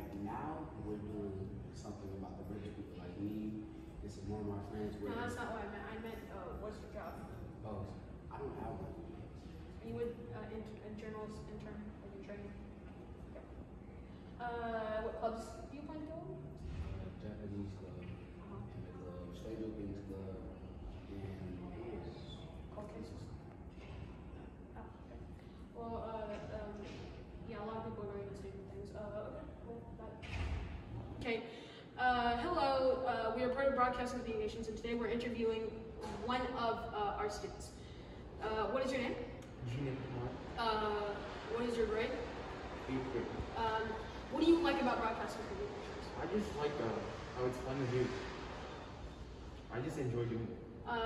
right now we're doing something about the rich people like me. This is one of my friends. No, that's not what I meant. I meant, what's your job? Oh, I don't have one. Are you with internals, intern, like in training? Okay. What clubs do you plan to go in? Japanese club, anime club, Stranger Things club, and Cold cases. Oh, okay. Well, yeah, a lot of people are going to Stranger Things. Okay, cool. Okay. Hello. We are part of Broadcasting Communications, and today we're interviewing one of our students. What is your name? Junior Kumar. What is your grade? 8th grade. What do you like about Broadcasting Communications? I just like how it's fun to do. I just enjoy doing it.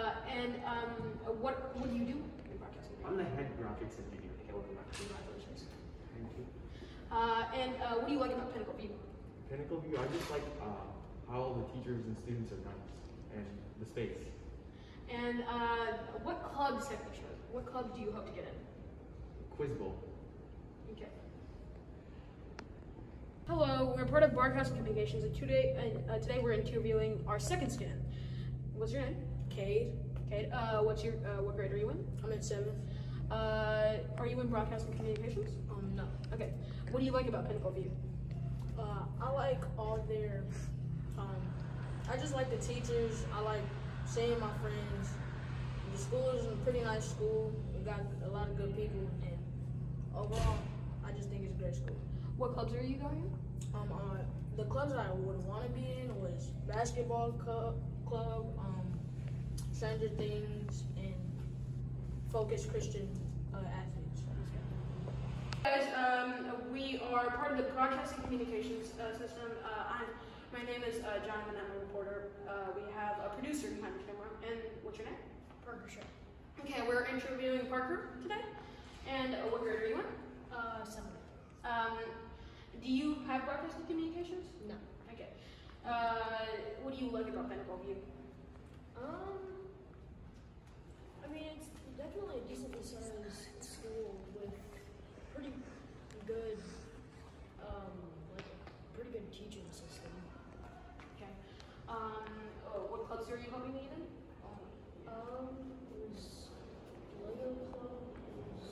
What do you do in Broadcasting I'm Communications? the head graphics engineer. Okay, welcome back. Congratulations. Thank you. What do you like about Pinnacle View? Pinnacle View, I just like how the teachers and students are nice and the space. And what clubs have you chosen? What club do you hope to get in? Quiz Bowl. Okay. Hello, we're part of Broadcasting Communications, and today we're interviewing our second student. What's your name? Cade. Kate. What grade are you in? I'm in 7th. Are you in Broadcasting Communications? No. Okay. What do you like about Pinnacle View? I like all their, I just like the teachers. I like seeing my friends. The school is a pretty nice school. We got a lot of good people, and overall, I just think it's a great school. What clubs are you going in? The clubs that I would want to be in was basketball club, Stranger Things, and Focus Christian Athletes. Guys, we are part of the Broadcasting Communications system. My name is Jonathan. I'm a reporter. We have a producer behind the camera. And what's your name? Parker Shaw. Okay, we're interviewing Parker today. And what grade are you in? 7th. Do you have Broadcasting Communications? No. Okay. What do you like about Pinnacle View? I mean, it's definitely a decently sized school with pretty good, pretty good teaching system. Okay. What clubs are you hoping to get in? It was Lego Club, it was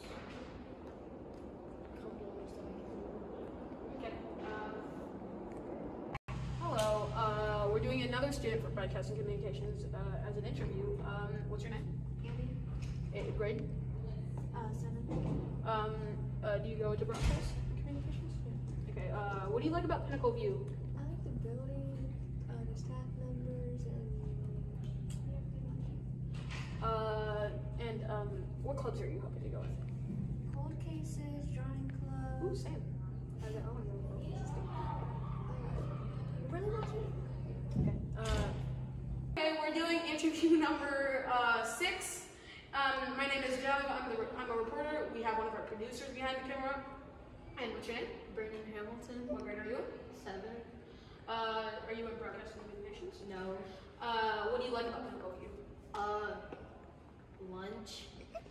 a couple other stuff. Okay. Hello. We're doing another student for Broadcasting Communications as an interview. What's your name? Andy. Grade? 7th. Do you go to Broadcast Communications? Yeah. Okay. What do you like about Pinnacle View? I like the building, the staff members, And what clubs are you hoping to go in? cold cases, drawing club. Ooh, same. I want to go cold cases too. Really not sure. Okay. Okay, we're doing interview number 6. My name is Joe. I'm a reporter. We have one of our producers behind the camera. And what's your name? Brandon Hamilton. What grade are you in? 7th. Are you in Broadcasting Communications? No. What do you like about Pinnacle View? Lunch.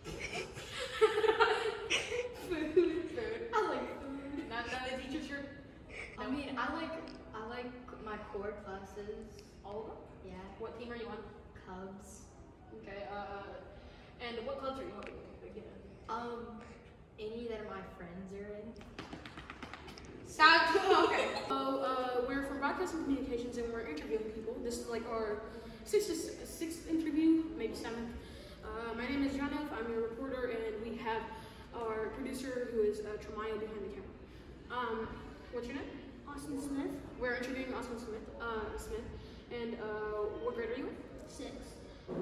Food. I like food. Not the teachers here. I mean, I like my core classes. All of them. Yeah. What team are you on? Cubs. Okay. And what clubs are you hoping to get in? Any that my friends are in. Stop. Okay. So we're from Broadcasting Communications and we're interviewing people. This is like our sixth interview, maybe 7th. My name is Jonathan. I'm your reporter, and we have our producer who is Tremayo behind the camera. What's your name? Austin Smith. We're interviewing Austin Smith. And what grade are you in? 6th.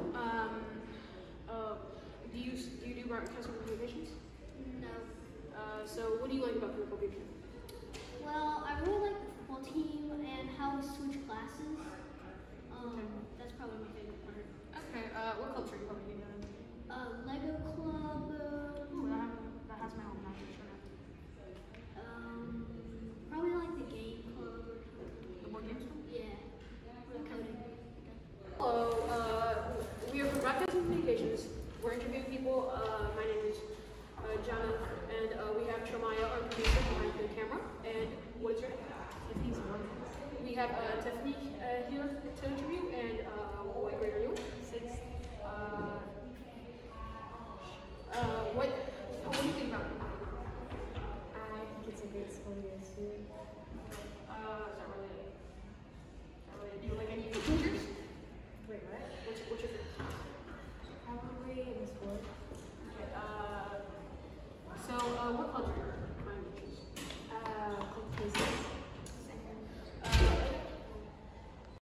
Do you do Broadcasting Communications? No. So what do you like about Pinnacle View? Well, I really like the football team and how we switch classes. That's probably my favorite part. Okay. What clubs are you hoping to get in? Lego Club. Ooh, that has my own magic shirt. Probably like the game club or something. The board games one? Yeah. The coding. Hello. We are from Broadcasting Communications. We're interviewing people. My name is Jonathan, and we have Tremaya, our producer, behind the camera. And what is your name? have Tiffany here to interview, and